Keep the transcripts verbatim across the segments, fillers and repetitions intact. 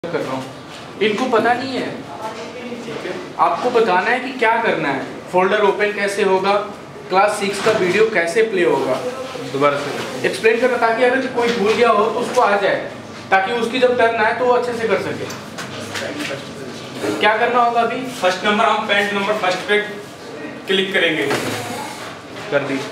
कर रहा हूँ, इनको पता नहीं है। ठीक है, आपको बताना है कि क्या करना है, फोल्डर ओपन कैसे होगा, क्लास सिक्स का वीडियो कैसे प्ले होगा, दोबारा से एक्सप्लेन करना ताकि अगर कोई भूल गया हो तो उसको आ जाए, ताकि उसकी जब टर्न आए तो वो अच्छे से कर सके। क्या करना होगा अभी? फर्स्ट नंबर हम पेंट नंबर फर्स्ट पे क्लिक करेंगे। कर दी,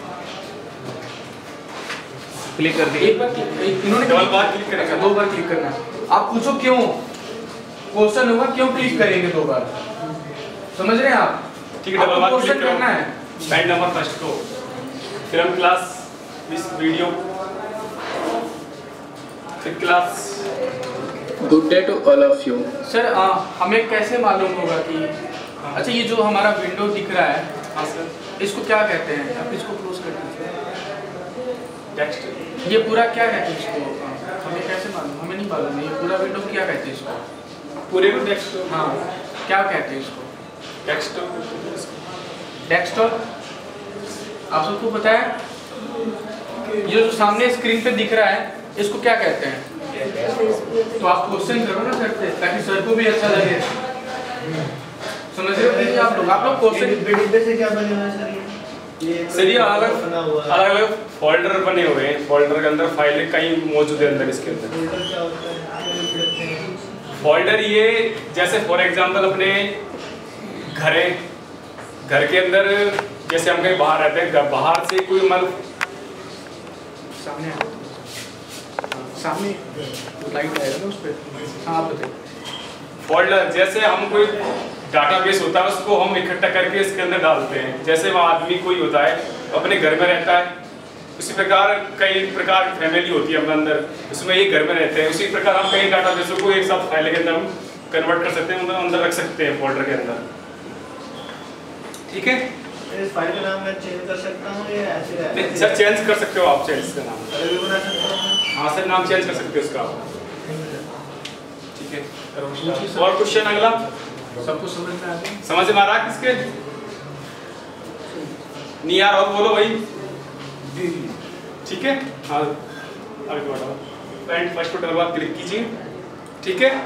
क्लिक कर दी। एक बार इन्होंने डबल बार क्लिक करेगा, दो बार क्लिक करना। आप पूछो क्यों, क्वेश्चन होगा क्यों क्लिक करेंगे दो बार, समझ रहे हैं आप? ठीक है, डबल बार क्लिक करना है पेंट नंबर फर्स्ट को, फिर हम क्लास इस वीडियो, फिर class. Good day to all of you. Sir आ, हमें कैसे मालूम होगा कि अच्छा ये जो हमारा विंडो दिख रहा है, हाँ सर, इसको क्या कहते हैं? आप इसको क्लोज कर दीजिए। टेक्स्ट। ये पूरा क्या कहते हैं इसको? हमें कैसे मालूम? हमें नहीं मालूम है ये पूरा विंडो क्या कहते हैं इसको? पूरे को टेक्स्ट। हाँ, क्या कहते हैं इसको? Text desktop. आप सबको पता है ये जो सामने स्क्रीन पे दिख रहा है इसको क्या कहते हैं? तो आप क्वेश्चन करो ना सर से, ताकि सर को भी अच्छा लगे। समझ रहे हो कि आप लोग आप लोग क्वेश्चन डिब्बे से क्या बने हुए हैं सर? ये सर ये अलग अलग अलग फोल्डर बने हुए हैं, फोल्डर के अंदर फाइलें कई मौजूद है अंदर। इसके अंदर क्या होता है? फोल्डर ये जैसे फॉर एग्जांपल अपने घरे घर के अंदर जैसे हम कहीं बाहर रहते हैं, बाहर से कोई मतलब सामने सामने लाइट आएगा ना उस पे। हाँ आप बताइए। फोल्डर जैसे हम कोई डाटाबेस होता है उसको हम इकट्ठा करके इसके अंदर डालते हैं। जैसे वहाँ आदमी कोई होता है अपने घर में रहता है, उसी प्रकार कई प्रकार की फैमिली होती है अपने अंदर, उसमें ये घर में रहते हैं। उसी प्रकार हम कई डाटाबेसों को एक साथ फाइल के अंदर हम कन्वर्ट कर सकते हैं, मतलब अंदर रख सकते हैं फोल्डर के अंदर। ठीक है, इस फाइल का नाम मैं चेंज कर सकता हूँ या ऐसे नहीं सर, चेंज कर सकते हो आप, चेंज का नाम। अरे भी बना सकता हूँ। हाँ सर, नाम चेंज कर सकते हो उसका। ठीक है, और क्वेश्चन अगला सबको समझ में आ गया? समझ में आ रहा है किसके? नहीं यार, और बोलो भाई। ठीक है, हाँ आगे बढ़ाओ। पेंट फर्स्ट पर बार क्लिक कीजिए। ठीक है,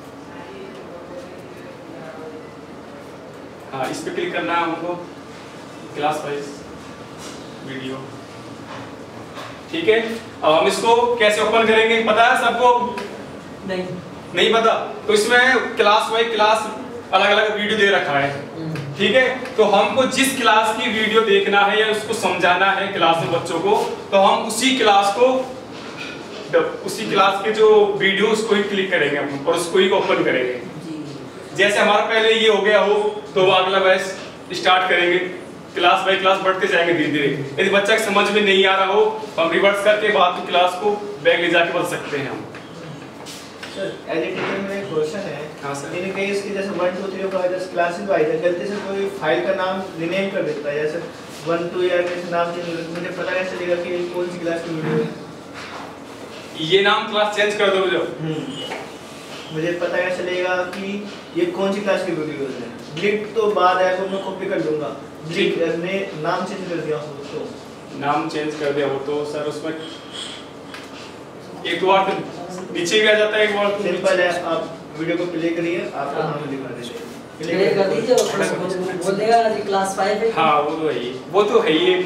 हाँ इस पे क्लिक करना है हमको, क्लास वाइज वीडियो। ठीक है, अब हम इसको कैसे ओपन करेंगे पता है सबको? नहीं नहीं पता? तो इसमें क्लास वाइज क्लास अलग अलग वीडियो दे रखा है। ठीक है, तो हमको जिस क्लास की वीडियो देखना है या उसको समझाना है क्लास में बच्चों को, तो हम उसी क्लास को उसी क्लास के जो वीडियो उसको ही क्लिक करेंगे हम और उसको ही ओपन करेंगे। जैसे हमारा पहले ये हो गया हो तो अगला बैच स्टार्ट करेंगे, क्लास बाय क्लास बढ़ते जाएंगे धीरे धीरे। यदि बच्चा की समझ में नहीं आ रहा हो तो हम रिवर्स करके बाद की क्लास को बैक ले जाके बढ़ सकते हैं हम। सर एज ए टीचर मेरा एक क्वेश्चन है। हाँ सर। इन केस की जैसे वन टू थ्री और जैसे क्लासेस वाइज है, गलती से कोई फाइल का नाम रीनेम कर देता है, जैसे वन टू या जैसे नाम चेंज कर, मुझे पता कैसे चलेगा कि ये कौन सी क्लास की वीडियो है? ये नाम क्लास चेंज कर दो जो मुझे पता कैसे चलेगा कि ये कौन सी क्लास की वीडियो है? डिलीट तो बाद है तो मैं कॉपी कर लूंगा, डिलीट ने नाम चेंज कर दिया हो तो नाम चेंज कर दिया हो तो सर उसमें एक बार नीचे भी आ जाता है, एक बार सिंपल है। आप वीडियो को प्ले करिए, आपको हम दिखा देंगे। प्ले कर दीजिए और बोल देगा जी क्लास फाइव है। हाँ वो तो है ही, वो तो है ही।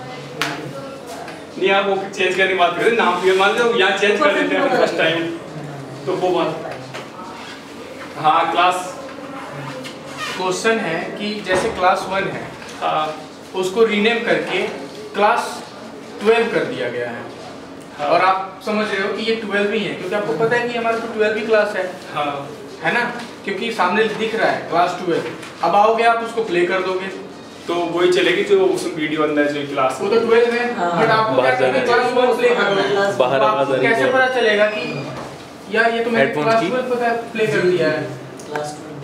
नहीं आप वो चेंज करने की बात करें, नाम भी मान लो यहाँ चेंज कर देते हैं फर्स्ट टाइम तो वो बात। हाँ क्लास क्वेश्चन है कि जैसे क्लास वन है, हाँ उसको रीनेम करके क्लास ट्वेल्व कर दिया गया है। हाँ। और आप समझ रहे हो कि ये ट्वेल्व ही है, क्योंकि आपको पता है कि हमारा तो ट्वेल्व ही क्लास है, हाँ है ना? क्योंकि सामने दिख रहा है क्लास ट्वेल्व। अब आओगे आप उसको प्ले कर दोगे तो वही चलेगी जो उस वीडियो अंदर जो क्लास वो तो ट्वेल्व है, बट आपको क्या करना है? क्लास वन प्ले करना है। बाहर आवाज आ रही है। कैसे पता चलेगा कि यार ये तो मैंने हेडफोन्स क्लास की? ट्वेल्व पता प्ले कर दिया है? क्लास